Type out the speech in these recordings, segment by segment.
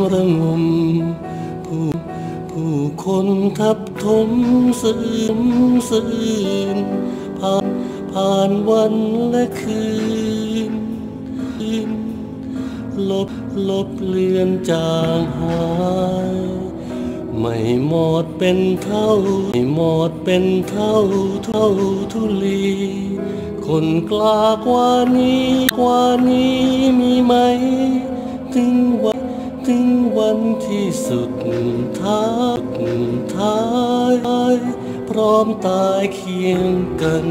ระงมผู้คนทับถมสื่นผ่านวันและคืนลบเลือนจางหายไม่หมดเป็นเท่าทุลีคนกล้ากว่านี้มีไหมถึงวันที่สุดท้ายพร้อมตายเคียงกัน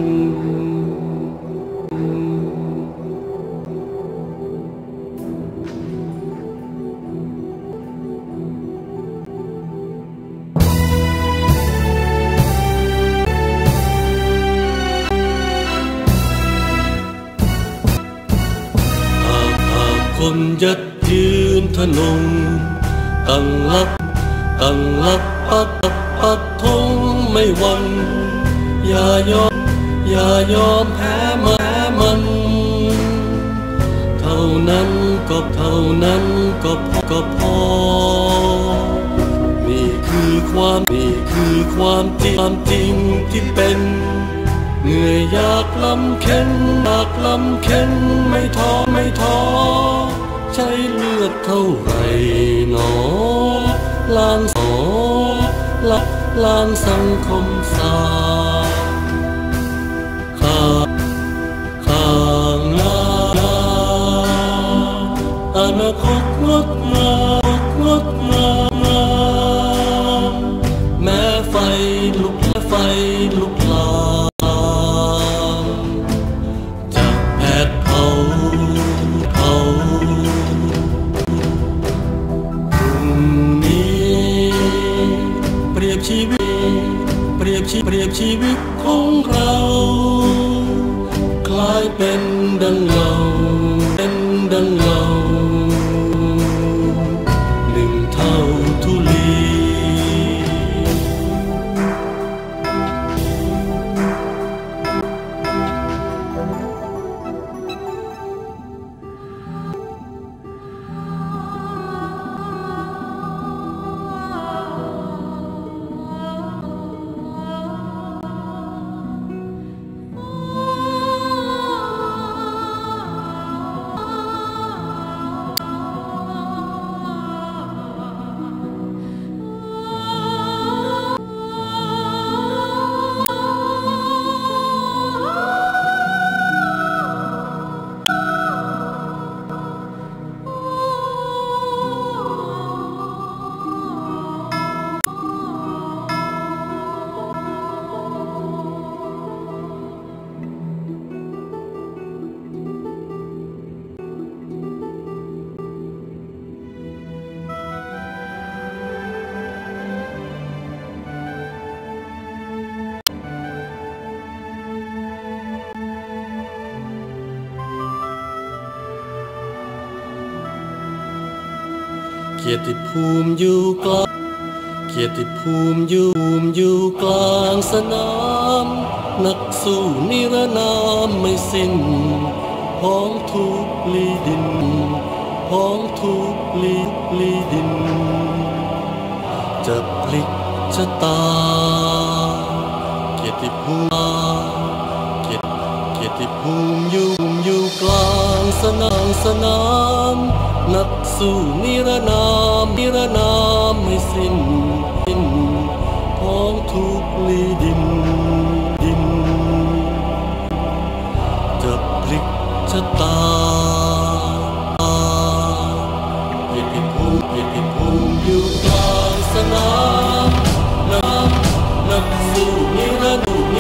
คนยัดยืนทะนงตั้งหลักปักธงไม่หวั่นอย่ายอมแพ้มันเท่านั้นก็พอนี่คือความจริงที่เป็นเหนื่อยอยากลำเค็นไม่ท้อใช้เลือดเท่าไรหนอล้างสังคมสาข้างหน้าอนาคตงดงามแม้ไฟลุกลามจะแผดเผาพรุ่งนี้เปรียบชีวิตของเราคล้ายเป็นดังเงาหนึ่งเท่าทุลีเกียรติภูมิอยู่กลางสนามนักสู้นิรนามไม่สิ้นพ้องทุกลีดินจะพลิกชะตาเกียรติภูมิอยู่กลางสนามนักสู้นิรนามไม่สิ้นพ้องทุกลีดินจะพลิกชะตาเกียรติภูมิอยู่กลางสนามนักสู้นิรนาม